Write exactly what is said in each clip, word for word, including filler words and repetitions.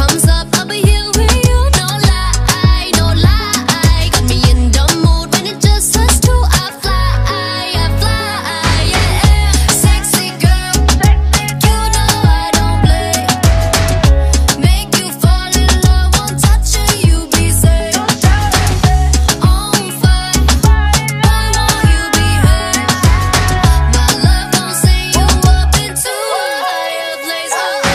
comes up, I'll be here with you. No lie, no lie. Got me in the mood when it just us two. I fly, I fly, yeah. Sexy girl, you know I don't play. Make you fall in love, won't touch you, you be safe. On fire, I want you be hurt. My love gon' send you up into a higher place.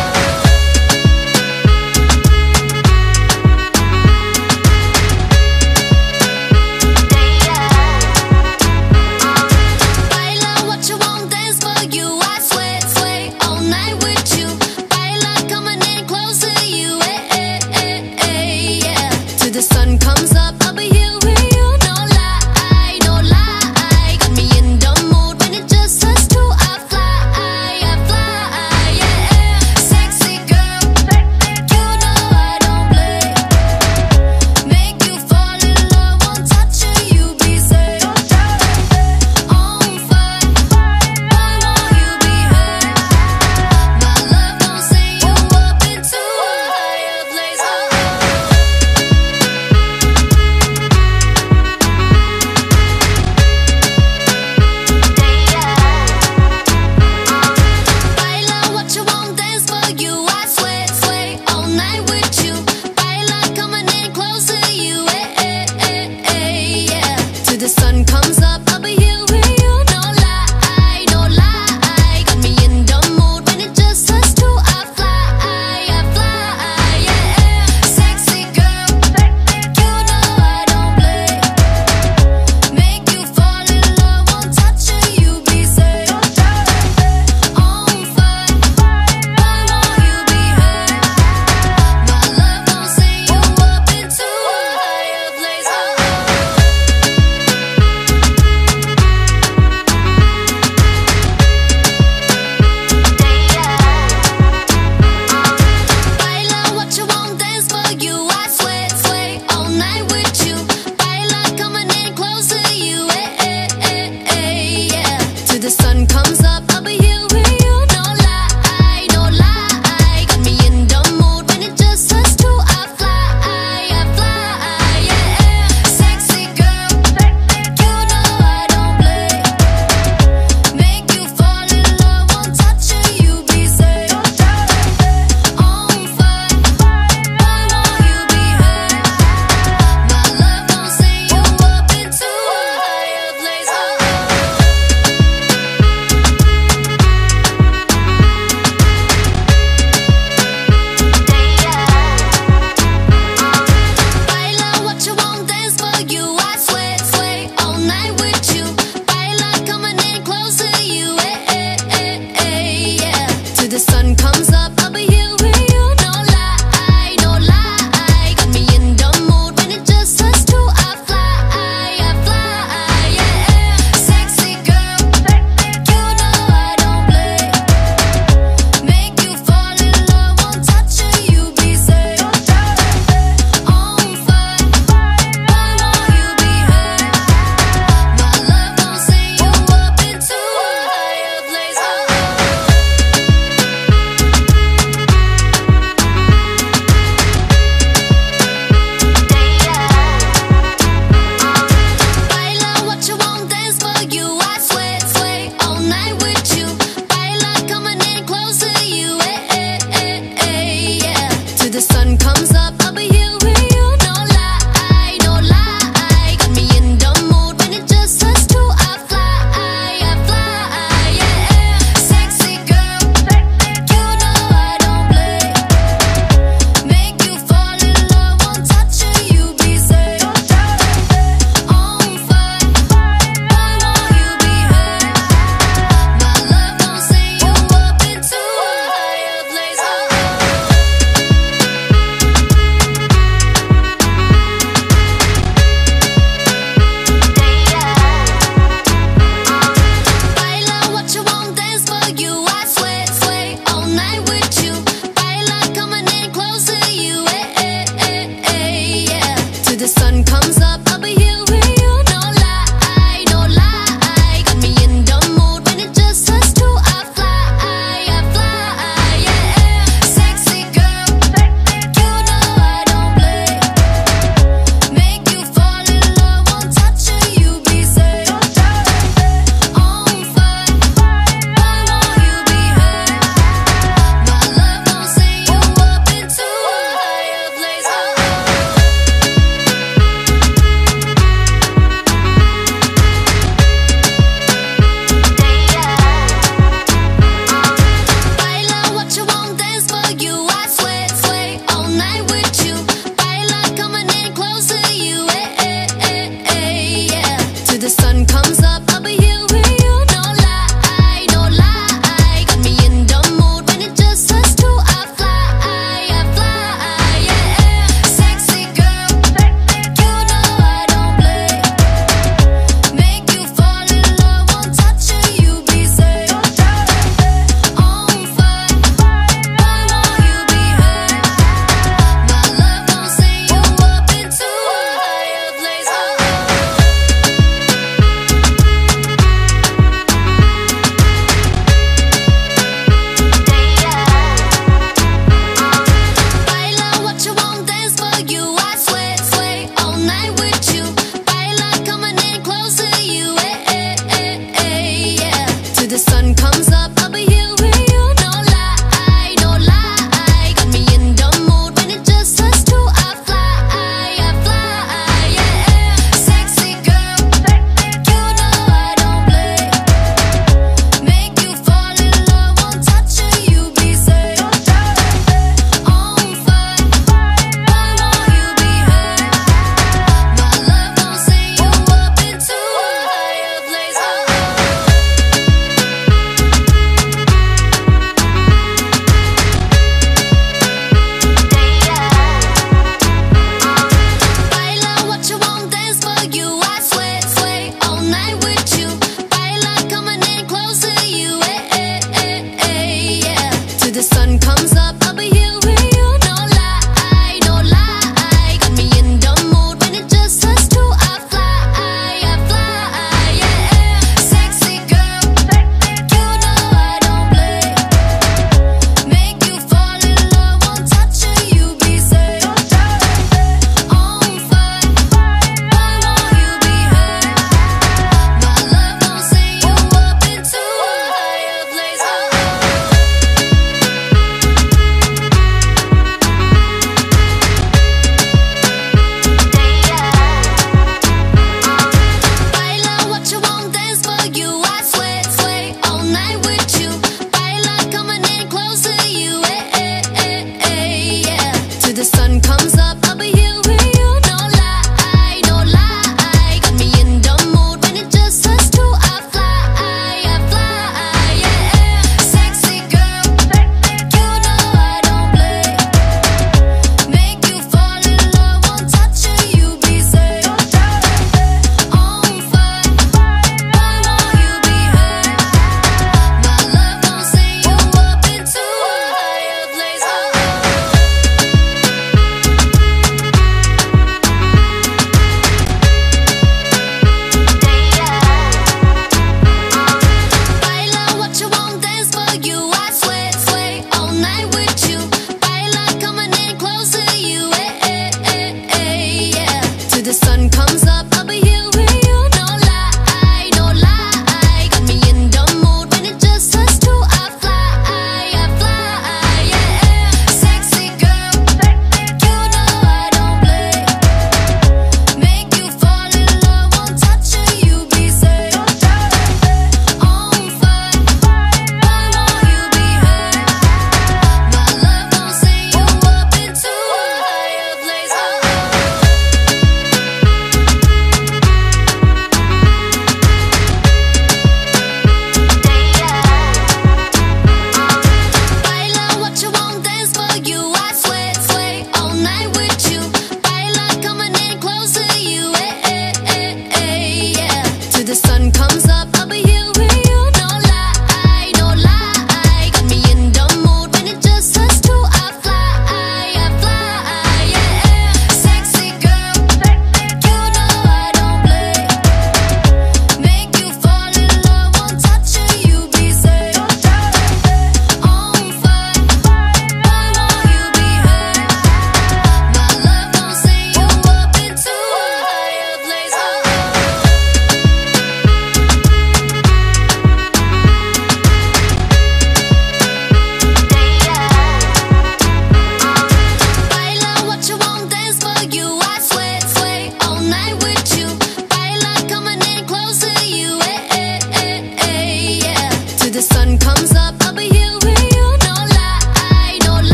Baila what you want, dance for you. I sway, sway all night with you. Baila, coming in close to you. Eh, eh, eh, eh, yeah. Till the sun comes up, I'll be here with you. No lie, no lie. Got me in the mood when it just us two. I fly, I fly, yeah. Sexy girl, you know I don't play. Make you fall in love, won't touch you, you be safe. On fire, I want you be hurt. My love gon' send you up into a higher place. Baila what you want, dance for you. I sway, sway all night with you. Baila, coming in close to you. Eh, eh, eh, eh, yeah. Till the sun comes up, I'll be here with you. No lie, no lie. Got me in the mood when it just us two. I fly, I fly, yeah. Sexy girl, you know I don't play. Make you fall in love, won't touch you, you be safe. On fire, I want you be hurt. My love gon' send you up into a higher place. Baila what you want, dance for you. I sway, sway all night with you. Baila, coming in close to you. Eh, eh, eh, eh, yeah. Till the sun comes up, I'll be here with you. No lie, no lie. Got me in the mood when it just us two. I fly, I fly, yeah. Sexy girl, you know I don't play. Make you fall in love, won't touch you, you be safe. On fire, I want you be hurt. My love gon' send you up into a higher place. Baila what you want, dance for you. I sway, sway all night with you. Baila, coming in close to you. Eh, eh, eh, yeah. Till the sun comes up, I'll be here with you. No lie, no lie. Got me in the mood when it just us two. I fly, I fly, yeah. Sexy girl, you know I don't play. Make you fall in love, won't touch you, you be safe. On fire, I want you be hurt. My love gon' send you up into a higher place.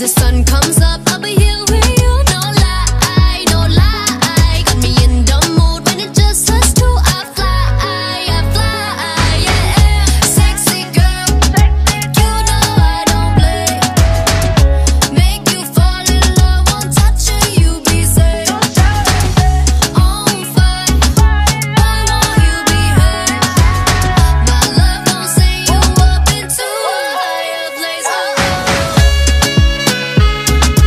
the sun comes up, I'll be here with you. No lie, no lie. Got me in the mood when it just us two. I fly, I fly, yeah. Sexy girl, you know I don't play. Make you fall in love, won't touch you, you be safe. On fire, why won't you behave? My love gon' send you up into a higher place. Oh, oh.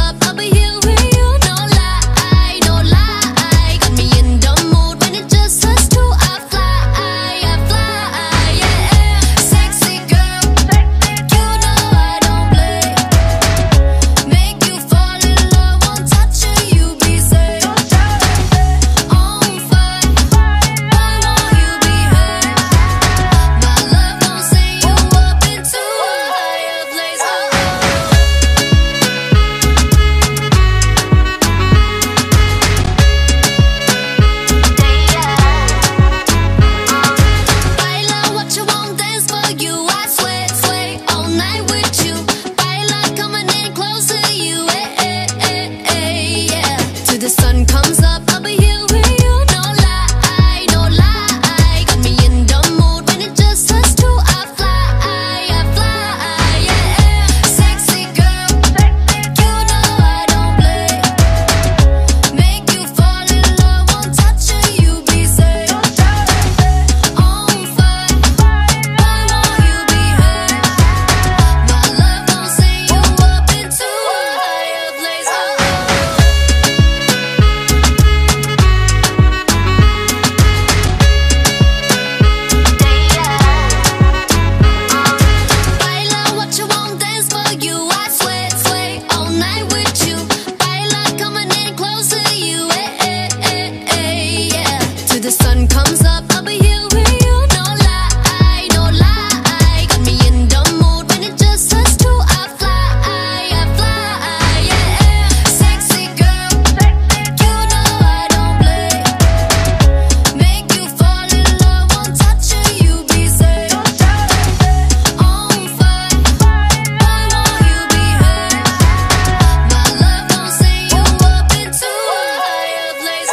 up, I'll be here with you. No lie, no lie. Got me in the mood when it just us two. I fly, I fly, yeah. Sexy girl, you know I don't play. Make you fall in love, won't touch you, you be safe. On fire, why won't you behave? My love gon' send you up into a higher place. Baila what you want, dance for you. I sway, sway all night with you. Baila, coming in closer to you. Eh, eh, eh, eh, yeah. Till the sun comes up, I'll be here with you. No lie, no lie. Got me in the mood when it just us two. I fly, I fly, yeah. Sexy girl, you know I don't play. Make you fall in love, won't touch you, you be safe. On fire, why won't you behave? My love gon' send you up into a higher place. Baila what you want, dance for you. I sway, sway all night with you. Baila, coming in closer to you. Eh, eh, eh, eh, yeah. Till the sun comes up, I'll be here with you. No lie, no lie. Got me in the mood when it just us two. I fly, I fly, yeah. Sexy girl, you know I don't play. Make you fall in love, won't touch you, you be safe. On fire, why won't you behave? My love gon' send you up into a higher place.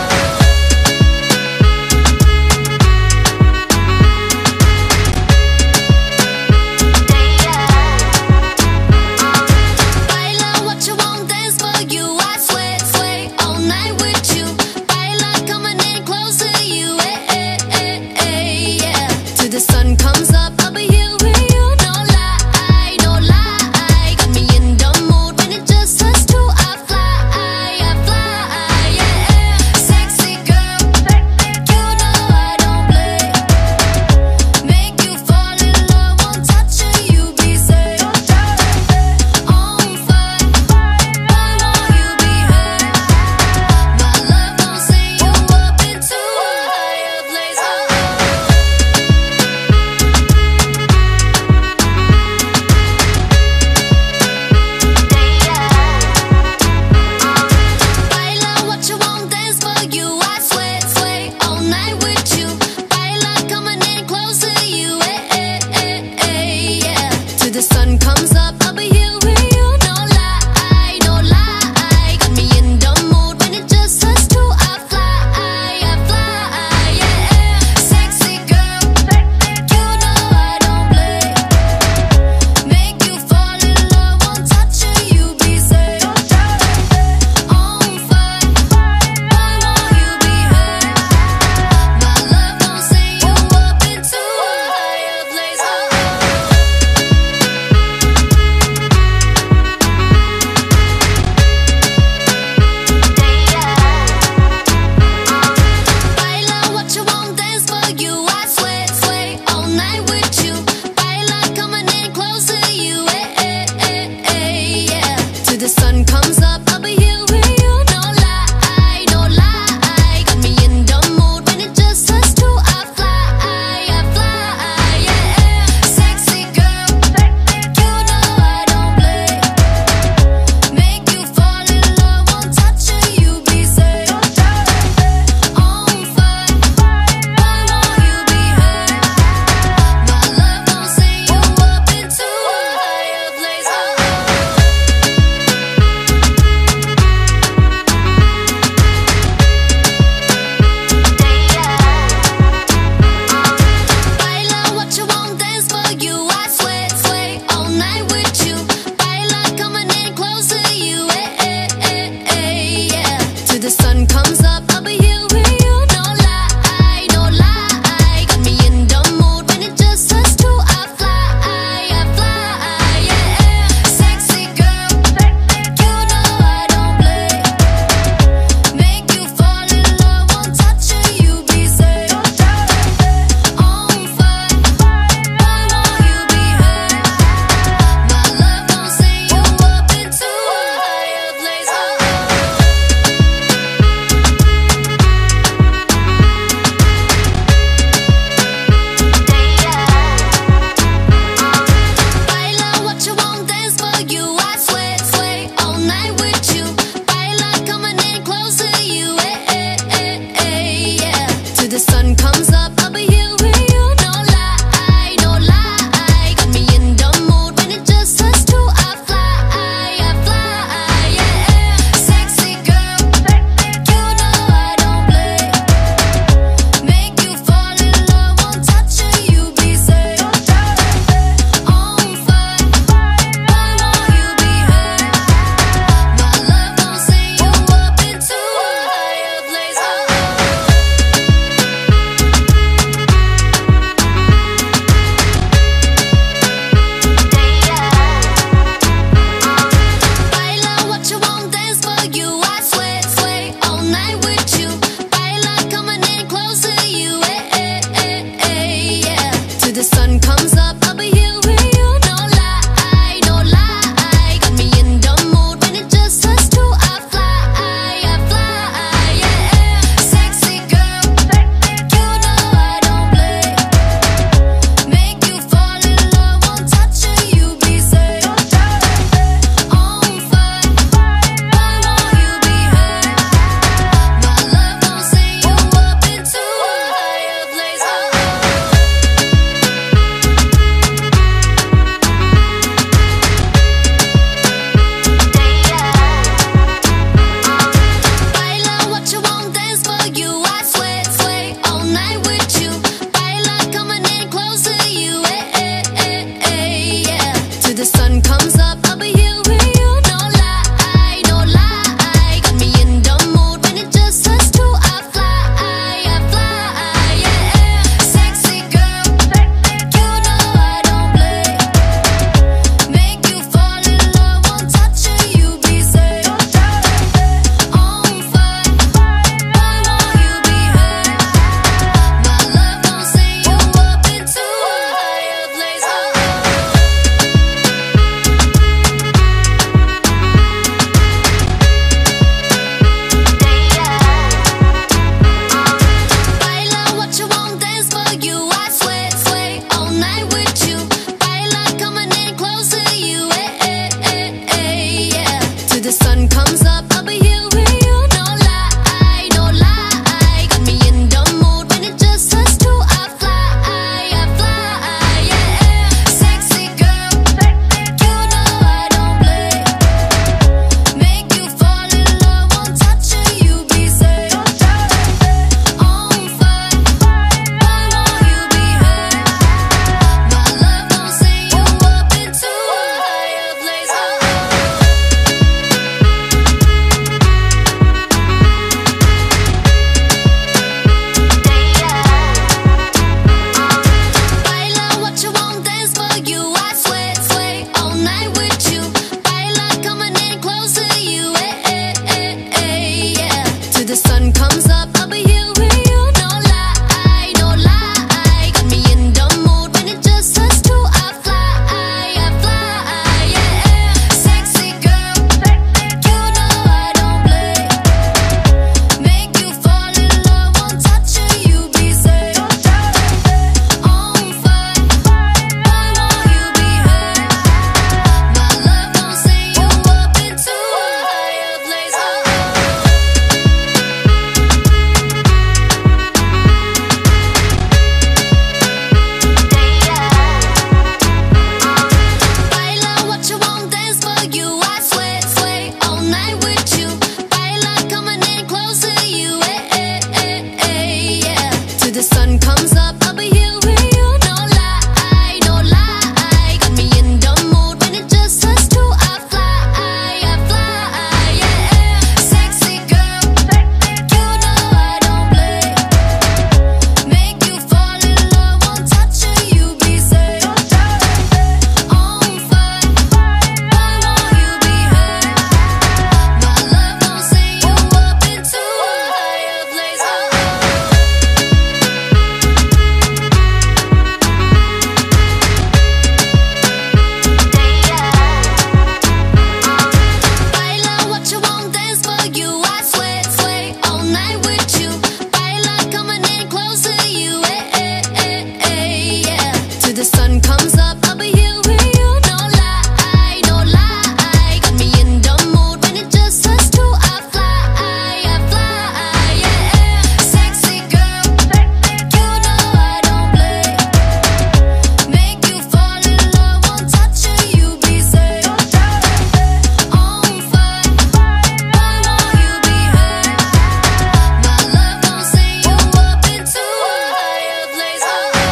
Baila what you want, dance for you. I sway, sway all night with you. Baila, coming in closer to you. Eh, eh, eh, eh, yeah. Till the sun comes up, I'll be here with you. No lie, no lie. Got me in the mood when it just us two. I fly, I fly, yeah. Sexy girl, you know I don't play. Make you fall in love, won't touch you, you be safe. On fire, why won't you behave? My love gon' send you up into a higher place. Baila what you want, dance for you. I sway, sway all night with you. Baila, coming in closer to you. Eh, eh, eh, yeah. Till the sun comes up, I'll be here with you. No lie, no lie. Got me in the mood when it just us two. I fly, I fly, yeah. Sexy girl, you know I don't play. Make you fall in love, won't touch you, you be safe. On fire, why won't you behave? My love gon' send you up into a higher place. Baila what you want, dance for you. I sway, sway all night with you. Baila, coming in closer to you. Eh, eh, eh, eh, yeah. Till the sun comes up, I'll be here with you. No lie, no lie. Got me in the mood when it just us two. I fly, I fly, yeah. Sexy girl, you know I don't play. Make you fall in love, won't touch you, you be safe. On fire, why won't you behave? My love gon' send you up into a higher place. Baila what you want, dance for you. I sway, sway all night with you. Baila, coming in closer to you. Eh, eh, eh, yeah. Till the sun comes up, I'll be here with you. No lie, no lie. Got me in the mood when it just us two. I fly, I fly, yeah. Sexy girl, you know I don't play. Make you fall in love, won't touch you, you be safe. On fire, why won't you behave? My love gon' send you up into a higher place. Baila what you want, dance for you. I sway, sway all night with you. Baila, coming in closer to you. Eh, eh, eh, eh, yeah. Till the sun comes up, I'll be here with you. No lie, no lie. Got me in the mood when it just us two. I fly, I fly, yeah. Sexy girl, you know I don't play. Make you fall in love, won't touch you, you be safe. On fire, why won't you behave? My love gon' send you up into a higher place. comes up, I'll be here with you. No lie, no lie. Got me in the mood when it just us two. I fly, I fly, yeah. Sexy girl, you know I don't play. Make you fall in love, won't touch you, you be safe. On fire, why won't you be hurt? My love gon' send you up into a higher place. Baila what you want, dance for you. I sway, sway all night with you. Baila, coming in closer to you. Eh, eh, eh, eh, yeah. Till the sun comes up, I'll be here with you. No lie, no lie. Got me in the mood when it just us two. I fly, I fly, yeah. Sexy girl, you know I don't play. Make you fall in love, won't touch you, you be safe. On fire, why won't you be hurt? My love gon' send you up into a higher place. Baila what you want, dance for you. I sway, sway all night with you. Baila, coming in closer to you. Eh, eh, eh, eh, yeah. Till the sun comes up, I'll be here with you. No lie, no lie. Got me in the mood when it just us two. I fly, I fly, yeah. Sexy girl, you know I don't play. Make you fall in love, won't touch you, you be safe. On fire, why won't you be hurt? My love gon' send you up into a higher place. Baila what you want, dance for you. I sway, sway all night with you. Baila, coming in closer to you. Eh, eh, eh, eh, yeah. Till the sun comes up, I'll be here with you. No lie, no lie. Got me in the mood when it just us two. I fly, I fly, yeah. Sexy girl, you know I don't play. Make you fall in love, won't touch you, you be safe. On fire, why won't you be hurt? My love gon' send you up into a higher place.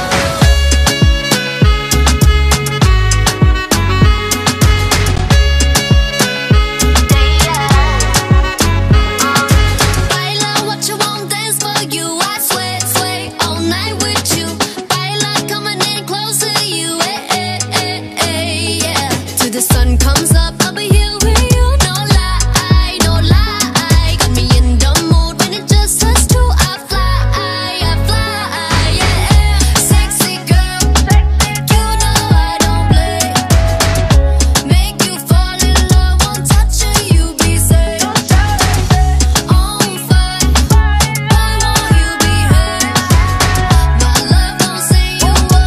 Baila what you want, dance for you. I sway, sway all night with you. Baila, coming in closer to you. Eh, eh, eh, eh, yeah. Till the sun comes up, I'll be here with you. No lie, no lie. Got me in the mood when it just us two. I fly, I fly, yeah. Sexy girl, you know I don't play. Make you fall in love, won't touch you, you be safe. On fire, why won't you be hurt? My love gon' send you up into a higher place. Baila what you want, dance for you. I sway, sway all night with you. Baila, coming in closer to you. Eh, eh, eh, eh, yeah. Till the sun comes up, I'll be here with you. No lie, no lie. Got me in the mood when it just us two. I fly, I fly, yeah. Sexy girl, you know I don't play. Make you fall in love, won't touch you, you be safe. On fire, why won't you be hurt? My love gon' send you up into a higher place.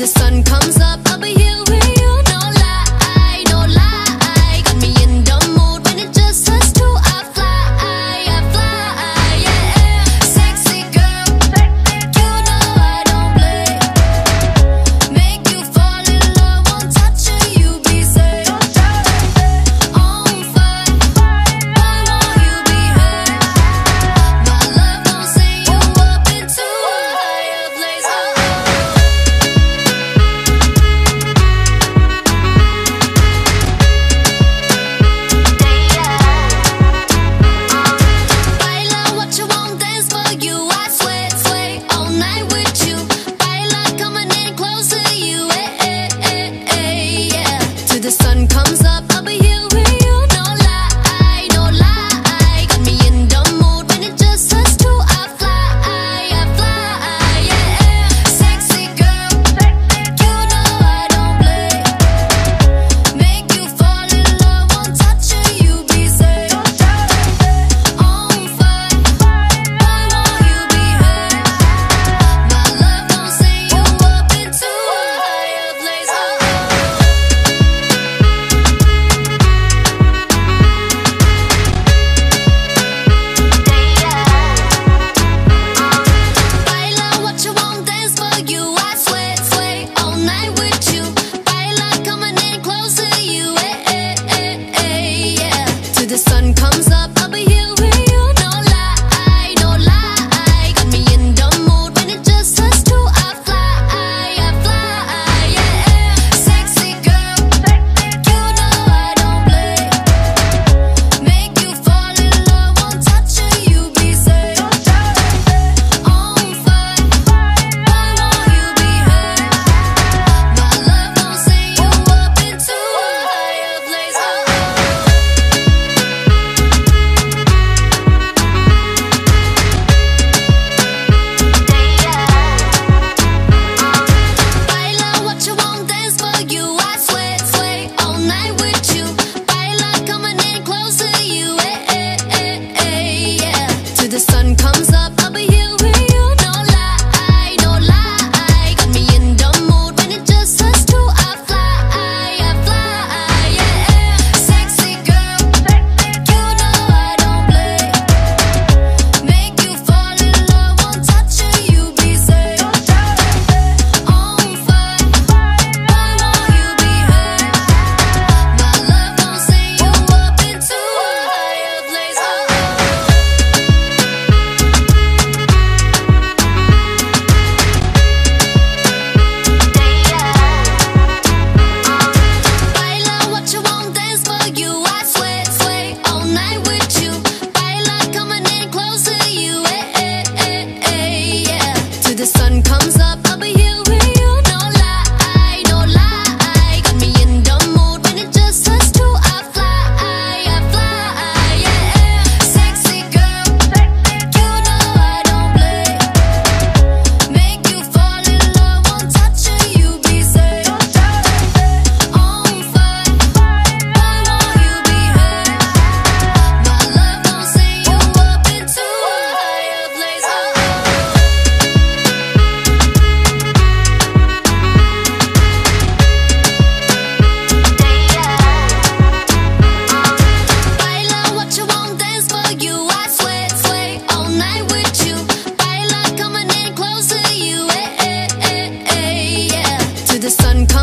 the sun comes up, I'll be here with you. No lie, no lie. Got me in the mood when it just us two. I fly, I fly, yeah. Sexy girl, you know I don't play. Make you fall in love, won't touch you, you be safe. On fire, why won't you be hurt? My love gon' send you up into a higher place. Baila what you want, dance for you. I sway, sway all night with you. Baila, coming in close to you. Eh, eh, eh, eh, yeah. Till the sun comes up, I'll be here with you. No lie, no lie. Got me in the mood when it just us two. I fly, I fly, yeah. Sexy girl, you know I don't play. Make you fall in love, won't touch you, you be safe. On fire, why won't you be hurt? My love gon' send you up into a higher place. Baila what you want, dance for you. I sway, sway all night with you. Baila, coming in close to you. Eh, eh, eh, eh, yeah. Till the sun comes up, I'll be here with you. No lie, no lie. Got me in the mood when it just us two. I fly, I fly, yeah. Sexy girl, you know I don't play. Make you fall in love, won't touch you, you be safe. On fire, why won't you be hurt? My love gon' send you up into a higher place. Baila what you want, dance for you. I sway, sway all night with you. Baila, coming in close to you. Eh, eh, eh, eh, yeah. Till the sun comes up, I'll be here with you. No lie, no lie. Got me in the mood when it just us two. I fly, I fly, yeah. Sexy girl, you know I don't play. Make you fall in love, won't touch you, you be safe. On fire, why won't you be hurt? My love gon' send you up into a higher place. Baila what you want, dance for you. I sway, sway all night with you. Baila, coming in close to you. Eh, eh, eh, eh, yeah. Till the sun comes up, I'll be here with you. No lie, no lie. Got me in the mood when it just us two. I fly, I fly, yeah. Sexy girl, you know I don't play. Make you fall in love, won't touch you, you be safe. On fire, why won't you be hurt? My love gon' send you up into a higher place. Baila what you want, dance for you. I sway, sway all night with you. Baila, coming in close to you. Eh, eh, eh, eh, yeah. Till the sun comes